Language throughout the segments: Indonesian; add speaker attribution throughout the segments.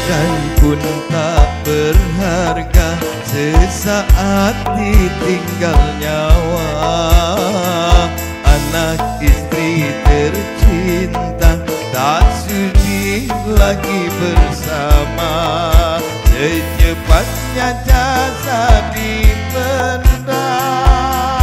Speaker 1: dan pun tak berharga, sesaat ditinggal nyawa. Anak istri tercinta tak sudi lagi bersama, secepatnya jasad dipendam.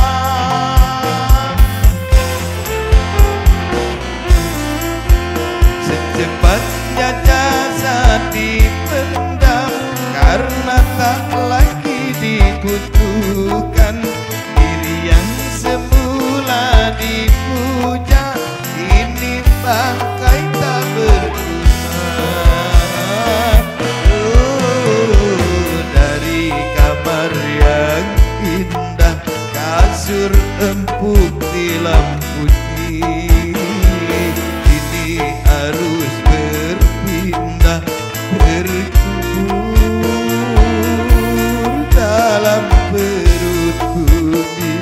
Speaker 1: Secepatnya jasad dipendam, karena tak lagi dibutuhkan. Diri yang semula dipuja, ini bangkai tak berguna. Dari kamar yang indah, kasur empuk di lampu harus berpindah, berkubur dalam perut bumi.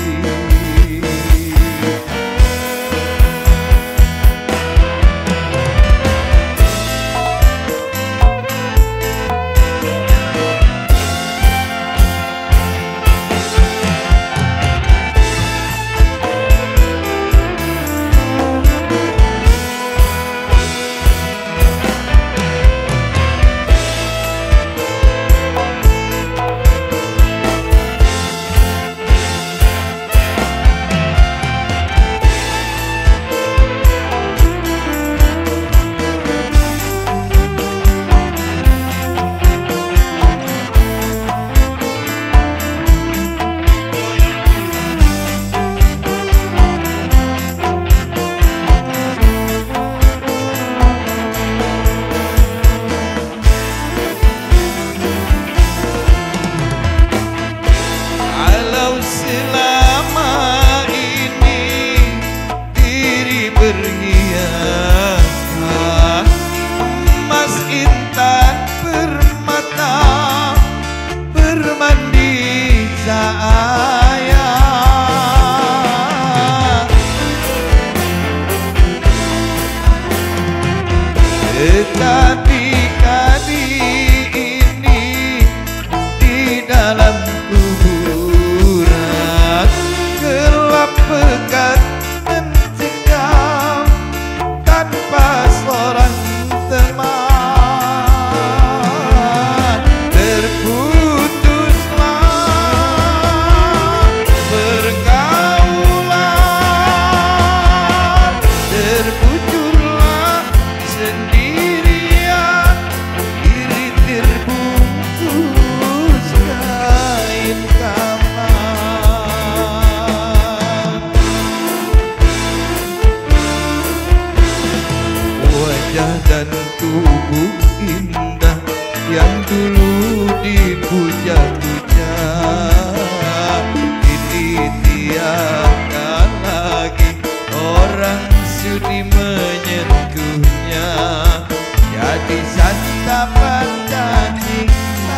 Speaker 1: Berhiaskan emas intan permata, bermandi cahaya. Tetapi kali ini di dalam kuburan gelap pekat tanpa seorang teman. Terputuslah pergaulan, terpucurlah sendirian, diri terbungkus kain kafan. Wajah dan tubuh indah yang dulu dipuja-puja, kini tiada lagi orang sudi menyentuhnya. Jadi santapan cacing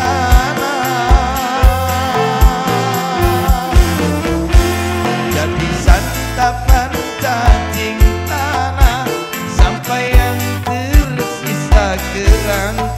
Speaker 1: tanah, jadi santapan cacing tanah, sampai yang tersisa kerang